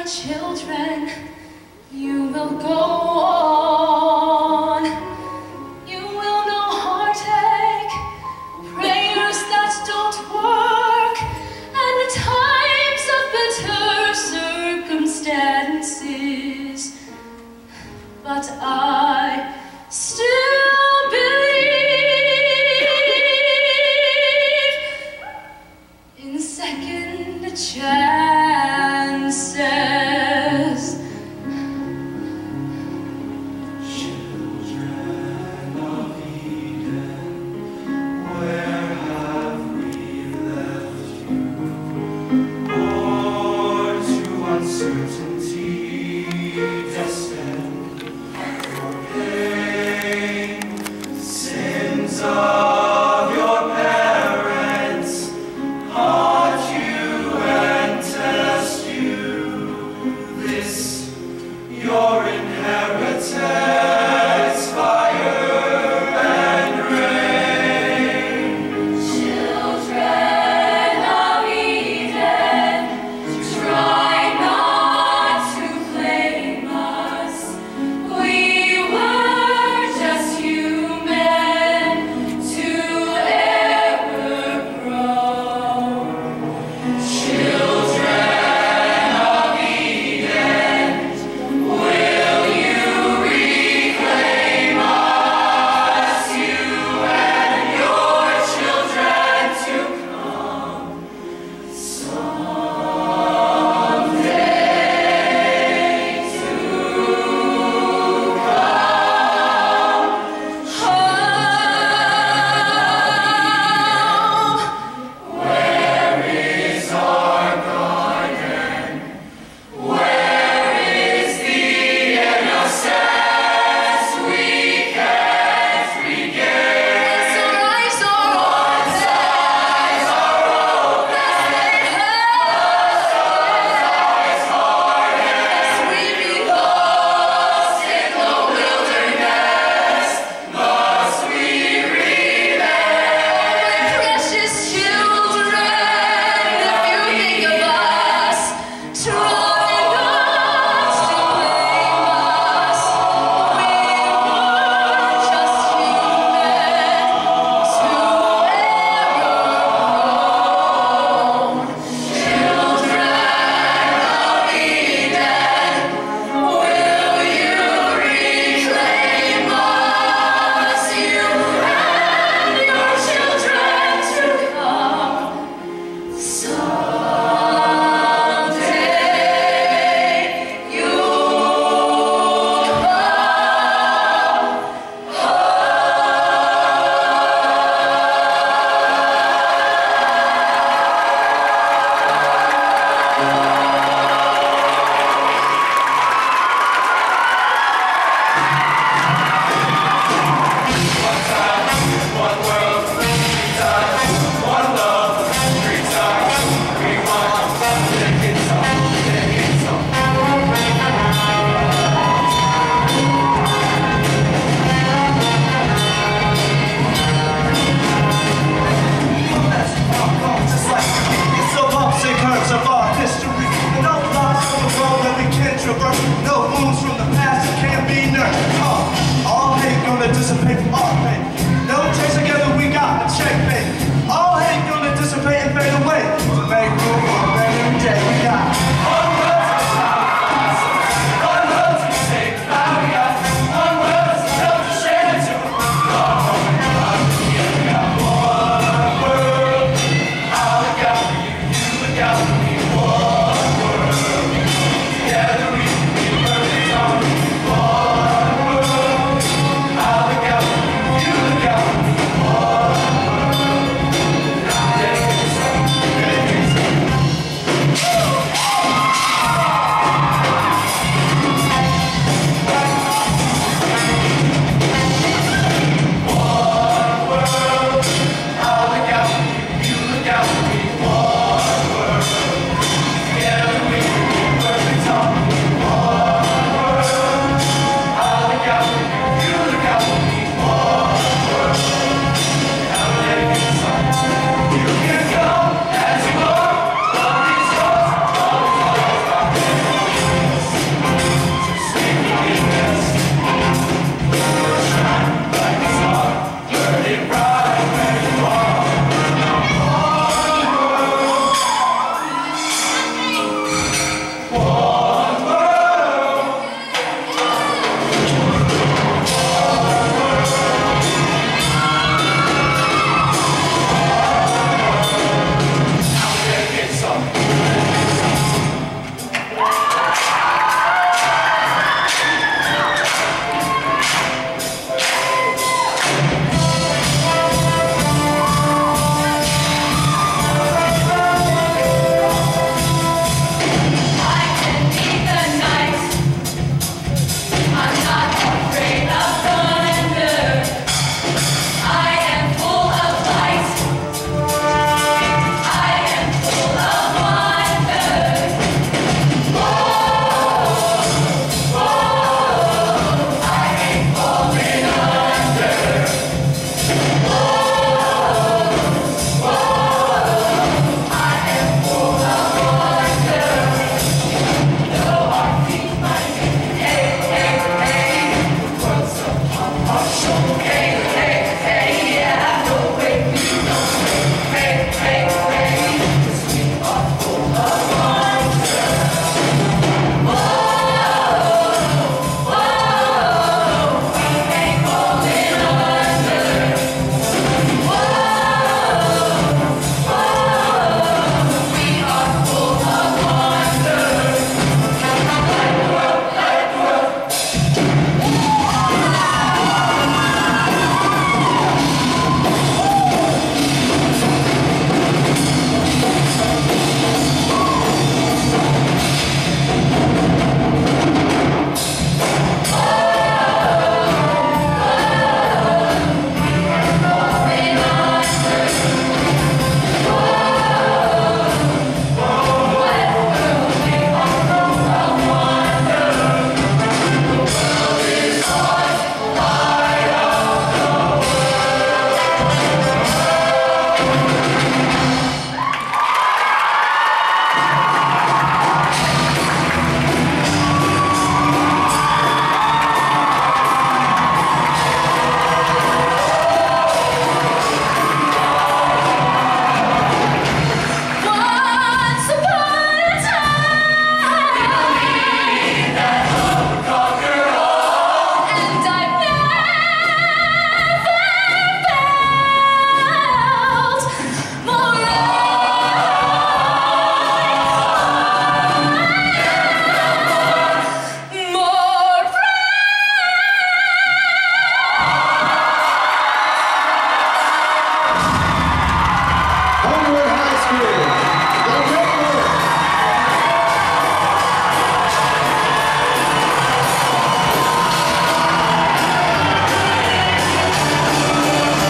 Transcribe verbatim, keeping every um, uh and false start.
children, you will go on. You will know heartache, prayers that don't work, and the times of bitter circumstances. But I still believe in second chances. Children of Eden, where have we left you? Born to uncertainty, destined for pain, sins of your parents haunt you and test you. This your inheritance, fire and rain. Children of Eden, try not to blame us. We were just human, too error prone. Children of Eden, will you reclaim us, you and your children to come someday to come? Where is our garden? Where is the innocence we can't regain? Once our eyes are open, eyes hardened, we be lost in the wilderness. Must we remain? Precious children, if you think of us, try not to blame us. We were just human, too error-prone. Children of Eden, will you reclaim us, you and your children to come someday? You One world, three times, one love, three times, we want decades on, decades on. Let's walk on just like it's the bumps and curves of our history. And no blocks on the road that we can't traverse. No wounds from the past that can't be nurtured. Uh, all hate gonna dissipate from our